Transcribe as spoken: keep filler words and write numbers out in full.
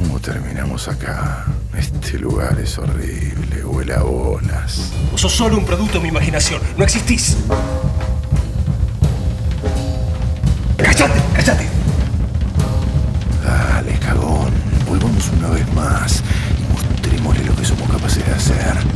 ¿Cómo terminamos acá? Este lugar es horrible, huele a bolas. Vos sos solo un producto de mi imaginación, no existís. ¡Cállate! ¡Cállate! Dale, cagón. Volvamos una vez más y mostrémosle lo que somos capaces de hacer.